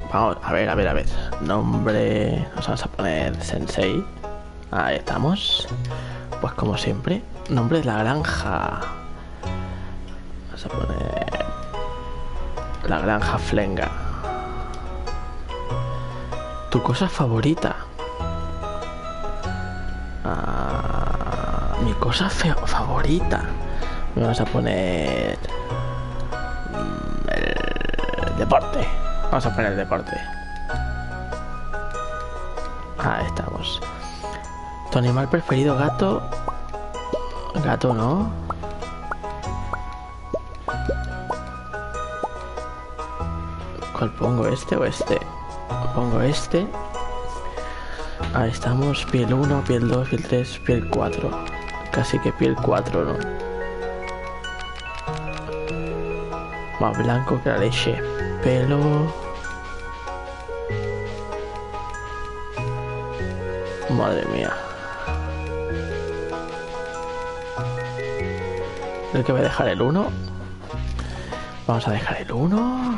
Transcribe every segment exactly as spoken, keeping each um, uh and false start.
Vamos, a ver, a ver, a ver. Nombre... Nos vamos a poner Sensei. Ahí estamos. Pues como siempre, nombre de la granja. Vamos a poner... La granja Flenga. Tu cosa favorita. Ah, mi cosa favorita. Vamos a poner... El deporte. Vamos a poner el deporte. Ahí estamos. Tu animal preferido, gato. Gato, ¿no? ¿Cuál pongo? ¿Este o este? Pongo este. Ahí estamos. Piel uno, piel dos, piel tres, piel cuatro. Casi que piel cuatro, ¿no? Más blanco que la leche. Pelo... Madre mía. Creo que voy a dejar el uno. Vamos a dejar el uno.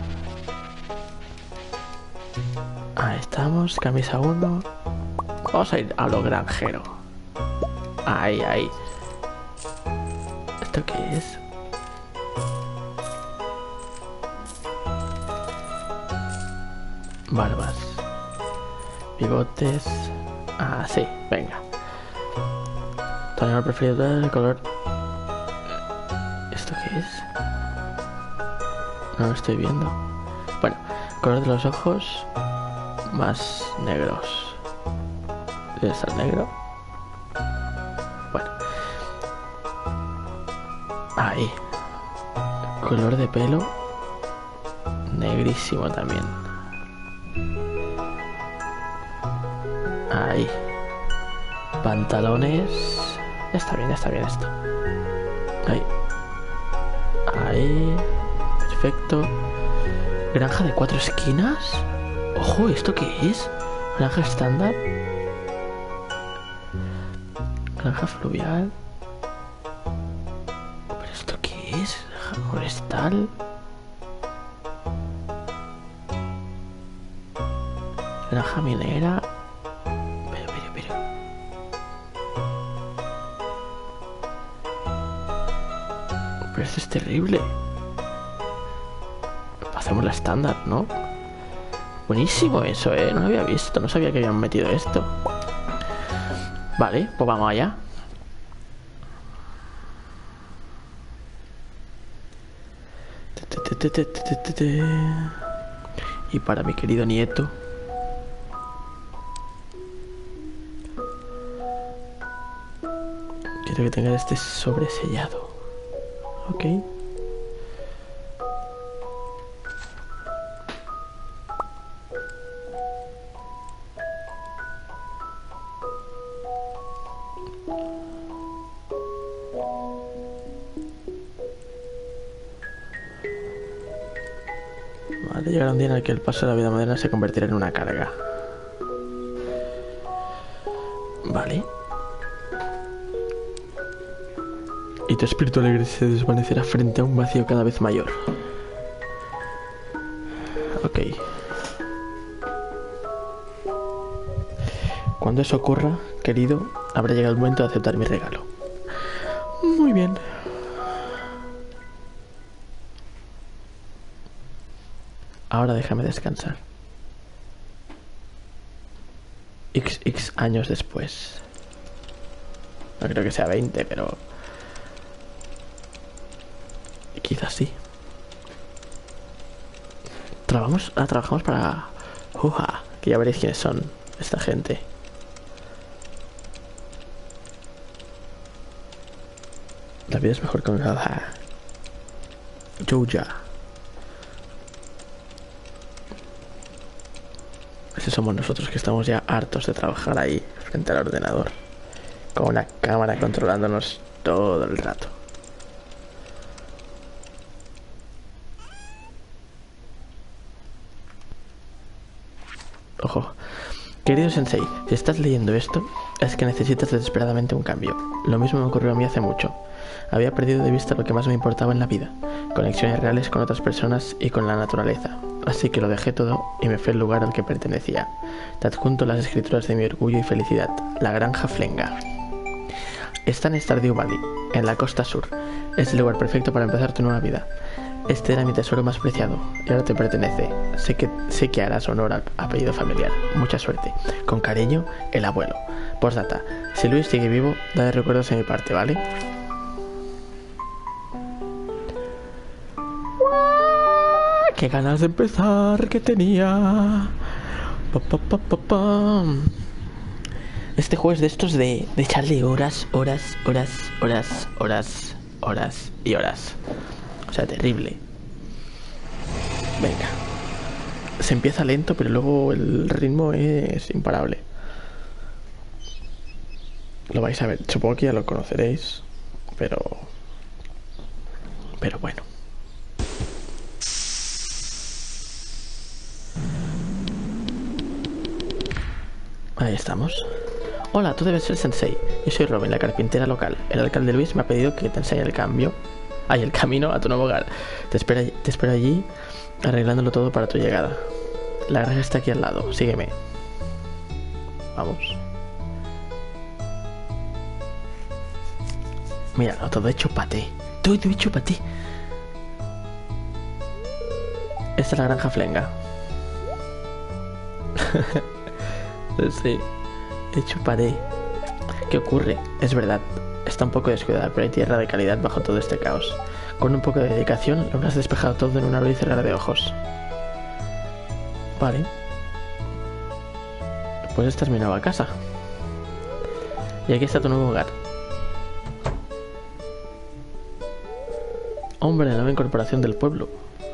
Ahí estamos, camisa uno. Vamos a ir a lo granjero. Ahí, ahí. ¿Esto qué es? Barbas. Bigotes. Ah, sí, venga. Tu animal preferido, el color... ¿Esto qué es? No lo estoy viendo. Bueno, color de los ojos más negros. ¿Debe estar negro? Bueno. Ahí. Color de pelo negrísimo también. Ahí. Pantalones. Está bien, está bien esto. Ahí. Ahí. Perfecto. Granja de cuatro esquinas. Ojo, ¿esto qué es? Granja estándar. Granja fluvial. ¿Pero esto qué es? Granja forestal. Granja minera. Pero, pero, pero. Pero esto es terrible. Hacemos la estándar, ¿no? Buenísimo eso, ¿eh? No lo había visto, no sabía que habían metido esto. Vale, pues vamos allá. Y para mi querido nieto. Quiero que tenga este sobresellado. Ok. Vale, llegará un día en el que el paso de la vida moderna se convertirá en una carga. Vale. Y tu espíritu alegre se desvanecerá frente a un vacío cada vez mayor. Ok. Cuando eso ocurra, querido, habrá llegado el momento de aceptar mi regalo. Muy bien. Ahora déjame descansar. X X años después. No creo que sea veinte, pero... quizás sí. Trabajamos, ah, trabajamos para... Uja, que ya veréis quiénes son esta gente. La vida es mejor con Uja. Jouja. Ese somos nosotros, que estamos ya hartos de trabajar ahí frente al ordenador, con una cámara controlándonos todo el rato. Ojo. Querido Sensei, si estás leyendo esto, Es que necesitas desesperadamente un cambio. Lo mismo me ocurrió a mí hace mucho. Había perdido de vista lo que más me importaba en la vida, conexiones reales con otras personas y con la naturaleza. Así que lo dejé todo y me fui al lugar al que pertenecía. Te adjunto las escrituras de mi orgullo y felicidad, la granja Flenga. Está en Stardew Valley, en la costa sur. Es el lugar perfecto para empezar tu nueva vida. Este era mi tesoro más preciado y ahora te pertenece. Sé que, sé que harás honor al apellido familiar. Mucha suerte. Con cariño, el abuelo. Postdata. Si Luis sigue vivo, dale recuerdos de mi parte, ¿vale? ¡Qué ganas de empezar que tenía! Pa, pa, pa, pa, pa. Este juego es de estos de, de echarle horas, horas, horas, horas, horas, horas y horas. O sea, terrible. Venga. Se empieza lento, pero luego el ritmo es imparable. Lo vais a ver. Supongo que ya lo conoceréis. Pero... Pero bueno. Ahí estamos. Hola, tú debes ser Sensei. Yo soy Robin, la carpintera local. El alcalde Luis me ha pedido que te enseñe el cambio. Ay, el camino a tu nuevo hogar. Te espero, te espero allí, arreglándolo todo para tu llegada. La granja está aquí al lado. Sígueme. Vamos. Míralo, todo hecho paté. Todo hecho paté. Esta es la granja Flenga. Sí. Hecho paté. ¿Qué ocurre? Es verdad. Está un poco descuidada, pero hay tierra de calidad bajo todo este caos. Con un poco de dedicación, lo habrás despejado todo en un abrir y cerrar de ojos. Vale. Pues esta es mi nueva casa. Y aquí está tu nuevo hogar. Hombre, la nueva incorporación del pueblo.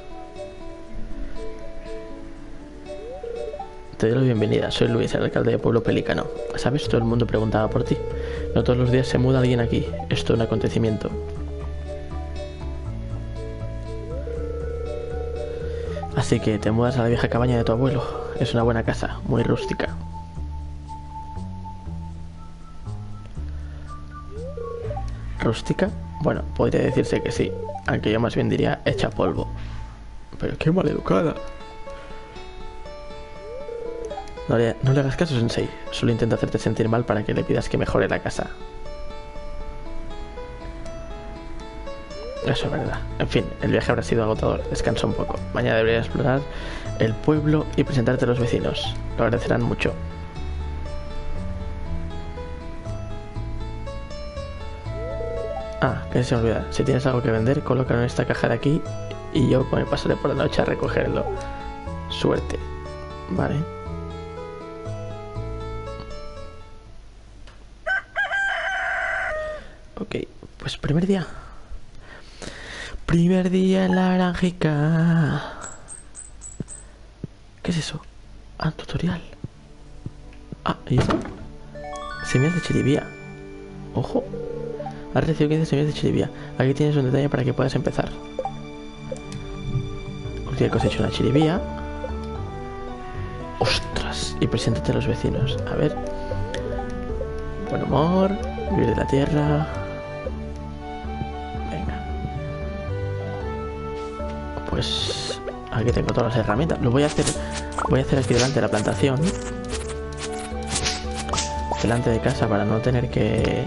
Te doy la bienvenida, soy Luis, el alcalde de Pueblo Pelícano. ¿Sabes? Todo el mundo preguntaba por ti. No todos los días se muda alguien aquí. Es todo un acontecimiento. Así que te mudas a la vieja cabaña de tu abuelo. Es una buena casa, muy rústica. ¿Rústica? Bueno, podría decirse que sí, aunque yo más bien diría hecha polvo. Pero qué maleducada. No le, no le hagas caso, Sensei. Solo intento hacerte sentir mal para que le pidas que mejore la casa. Eso es verdad. En fin, el viaje habrá sido agotador. Descansa un poco. Mañana deberías explorar el pueblo y presentarte a los vecinos. Lo agradecerán mucho. Ah, que se me olvida. Si tienes algo que vender, colócalo en esta caja de aquí y yo me pasaré por la noche a recogerlo. Suerte. Vale. Ok, pues primer día. Primer día en la granjica. ¿Qué es eso? Ah, tutorial. Ah, ¿y eso? Semillas de chiribía. Ojo. Has recibido quince semillas de chiribía. Aquí tienes un detalle para que puedas empezar. Cultiva cosecha una chiribía. ¡Ostras! Y preséntate a los vecinos. A ver. Buen humor. Vivir de la tierra. Pues aquí tengo todas las herramientas. Lo voy a hacer. Voy a hacer aquí delante de la plantación. Delante de casa para no tener que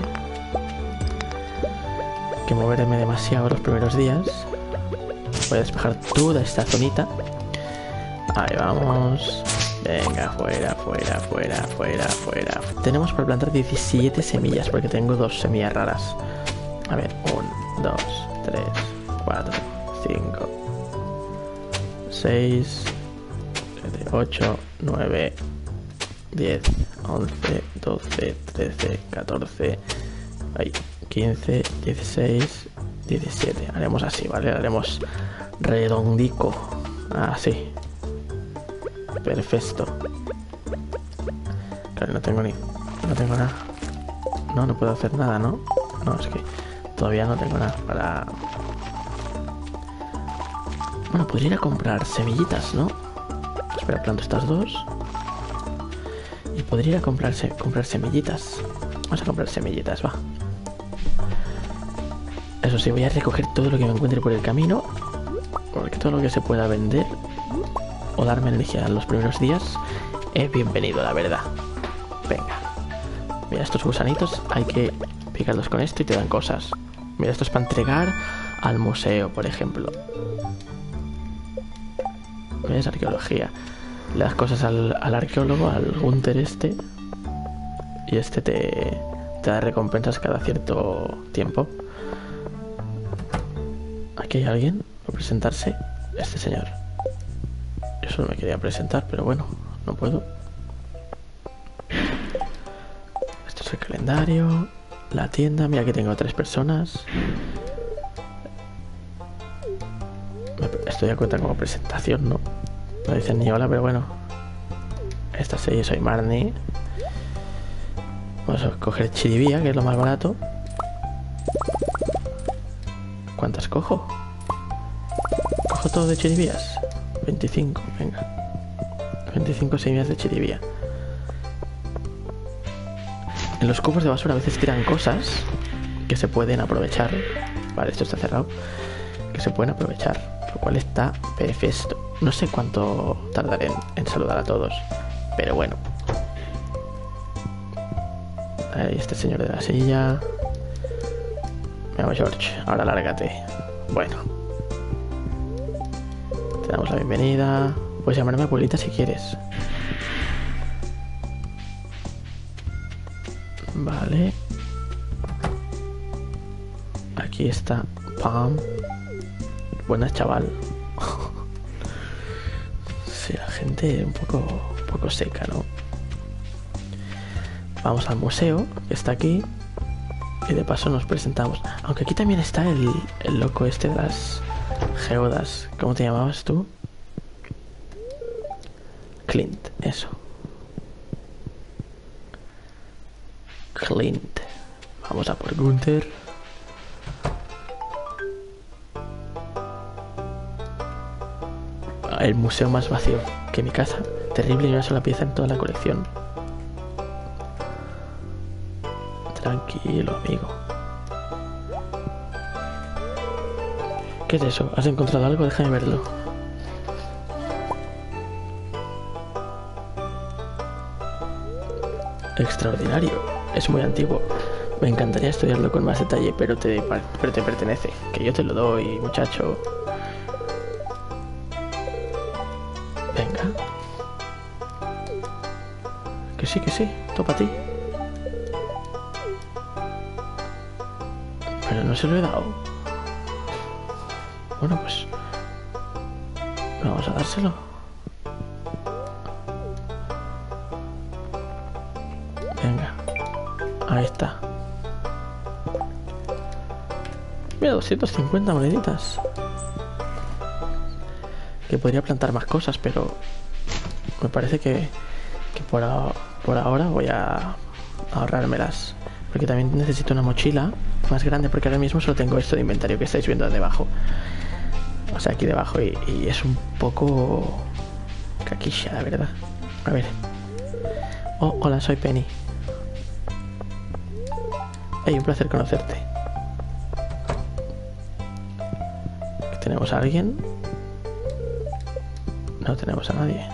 que moverme demasiado los primeros días. Voy a despejar toda esta zonita. Ahí vamos. Venga, fuera, fuera, fuera, fuera, fuera. Tenemos para plantar diecisiete semillas porque tengo dos semillas raras. A ver, uno, dos, tres, cuatro, cinco, seis, siete, ocho, nueve, diez, once, doce, trece, catorce, ahí, quince, dieciséis, diecisiete. Haremos así, ¿vale? Haremos redondico. Así. Perfecto. Claro, no tengo ni... No tengo nada. No, no puedo hacer nada, ¿no? No, es que todavía no tengo nada para... Bueno, podría ir a comprar semillitas, ¿no? Espera, planto estas dos. Y podría ir a comprarse, comprar semillitas. Vamos a comprar semillitas, va. Eso sí, voy a recoger todo lo que me encuentre por el camino, porque todo lo que se pueda vender o darme energía en los primeros días es bienvenido, la verdad. Venga. Mira, estos gusanitos hay que picarlos con esto y te dan cosas. Mira, esto es para entregar al museo, por ejemplo. ¿Ves? Arqueología. Le das cosas al, al arqueólogo, al Gunther este, y este te, te da recompensas cada cierto tiempo. Aquí hay alguien por presentarse. Este señor. Yo solo me quería presentar, pero bueno, no puedo. Esto es el calendario. La tienda, mira que tengo tres personas. Esto ya cuenta como presentación, ¿no? No dicen ni hola, pero bueno. Esta sí, soy Marnie. Vamos a coger chiribía, que es lo más barato. ¿Cuántas cojo? Cojo todo de chiribías. veinticinco, venga. veinticinco semillas de chiribía. En los cubos de basura a veces tiran cosas que se pueden aprovechar. Vale, esto está cerrado. Que se pueden aprovechar, lo cual está perfecto. No sé cuánto tardaré en, en saludar a todos, pero bueno. Ahí este señor de la silla. Me llamo George, ahora lárgate. Bueno, te damos la bienvenida. Puedes llamarme abuelita si quieres. Vale. Aquí está Pam. Buenas, chaval. Sí, la gente un poco, un poco seca, ¿no? Vamos al museo, que está aquí. Y de paso nos presentamos. Aunque aquí también está el, el loco este de las geodas. ¿Cómo te llamabas tú? Clint, eso. Clint. Vamos a por Gunther. El museo más vacío que mi casa. Terrible y una sola pieza en toda la colección. Tranquilo, amigo. ¿Qué es eso? ¿Has encontrado algo? Déjame verlo. Extraordinario. Es muy antiguo. Me encantaría estudiarlo con más detalle, pero te, pero te pertenece. Que yo te lo doy, muchacho. Venga. Que sí, que sí. Todo para ti. Pero no se lo he dado. Bueno, pues vamos a dárselo. Venga. Ahí está. Mira, doscientas cincuenta moneditas. Que podría plantar más cosas, pero me parece que, que por, a, por ahora voy a ahorrármelas. Porque también necesito una mochila más grande, porque ahora mismo solo tengo esto de inventario que estáis viendo debajo. O sea, aquí debajo, y, y es un poco caquilla, la verdad. A ver. Oh, hola, soy Penny. Hey, un placer conocerte. ¿Tenemos a alguien? No tenemos a nadie.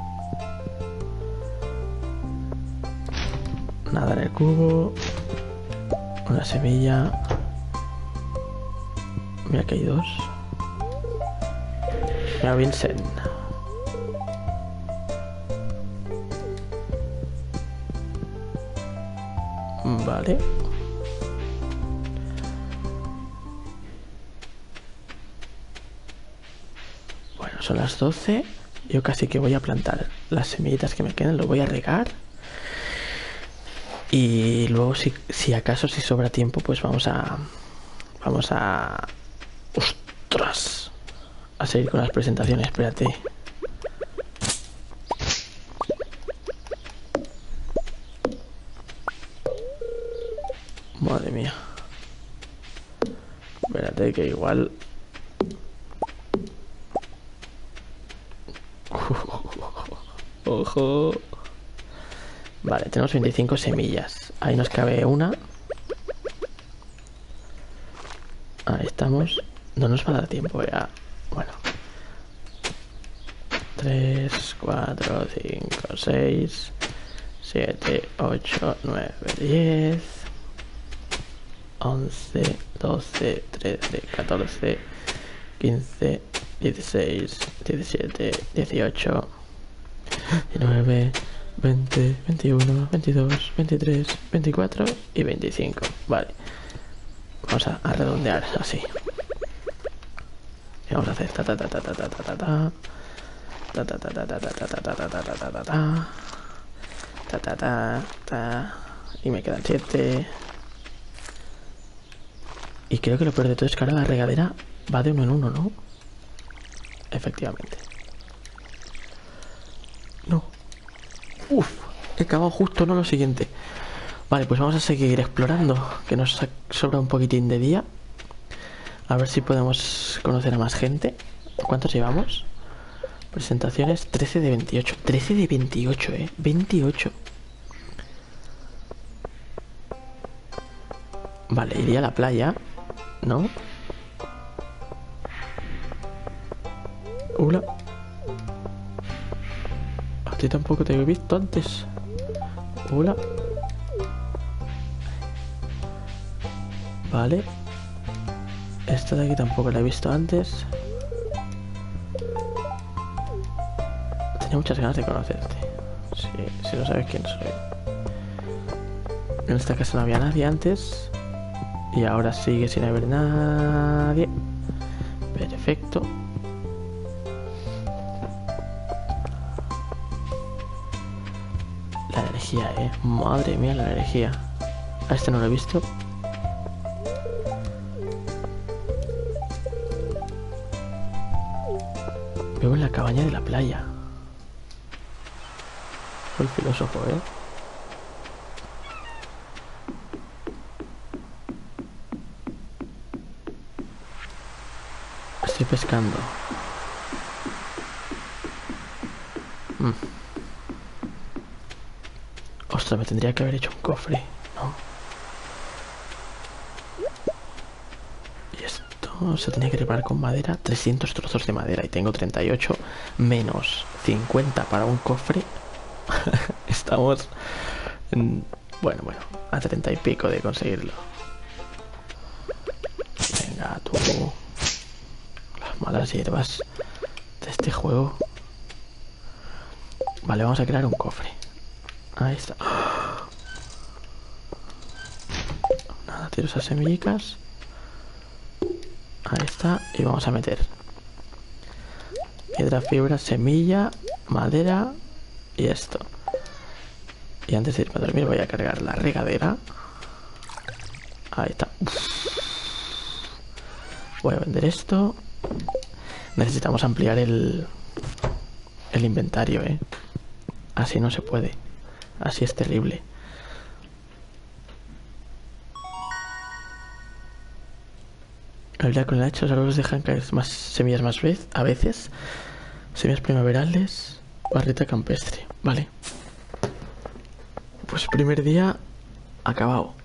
Nada en el cubo. Una semilla. Mira que hay dos. Mira, Vincent. Vale. Bueno, son las doce. Yo casi que voy a plantar las semillitas que me quedan. Lo voy a regar. Y luego, si, si acaso, si sobra tiempo, pues vamos a... Vamos a... ¡Ostras! A seguir con las presentaciones, espérate. Madre mía. Espérate que igual... Ojo. Vale, tenemos veinticinco semillas. Ahí nos cabe una. Ahí estamos. No nos va a dar tiempo ya. Bueno. tres, cuatro, cinco, seis, siete, ocho, nueve, diez, once, doce, trece, catorce, quince, dieciséis, diecisiete, dieciocho, diecinueve, veinte, veintiuno, veintidós, veintitrés, veinticuatro y veinticinco. Vale. Vamos a, a redondear así. Y vamos a hacer ta ta ta ta ta ta ta ta ta. Ta ta ta ta ta ta ta ta ta ta ta ta ta ta ta ta ta. Y me quedan siete. Y creo que lo peor de todo es que ahora la regadera va de uno en uno, ¿no? Efectivamente. No. Uf, he acabado justo, no lo siguiente. Vale, pues vamos a seguir explorando, que nos sobra un poquitín de día. A ver si podemos conocer a más gente. ¿Cuántos llevamos? Presentaciones trece de veintiocho. trece de veintiocho, eh. veintiocho. Vale, iría a la playa, ¿no? Hola. A ti tampoco te he visto antes. Hola. Vale. Esta de aquí tampoco la he visto antes. Tenía muchas ganas de conocerte. Si, si no sabes quién soy. En esta casa no había nadie antes. Y ahora sigue sin haber nadie. Perfecto. La energía, eh. Madre mía, la energía. A este no lo he visto. Vivo en la cabaña de la playa. Soy filósofo, eh. Estoy pescando. Mm. Ostras, me tendría que haber hecho un cofre, ¿no? Y esto se tenía que reparar con madera. trescientos trozos de madera y tengo treinta y ocho menos cincuenta para un cofre. Estamos en, bueno, bueno, a treinta y pico de conseguirlo. Venga, tú. Las malas hierbas de este juego. Vale, vamos a crear un cofre. Ahí está. Nada, tiro esas semillicas. Ahí está. Y vamos a meter piedra, fibra, semilla, madera y esto. Y antes de irme a dormir voy a cargar la regadera. Ahí está. Voy a vender esto. Necesitamos ampliar el el inventario, eh. Así no se puede. Así es terrible. Habilidad con el hacha, los árboles dejan caer más semillas más vez, a veces. Semillas primaverales. Barrita campestre. Vale. Pues primer día acabado.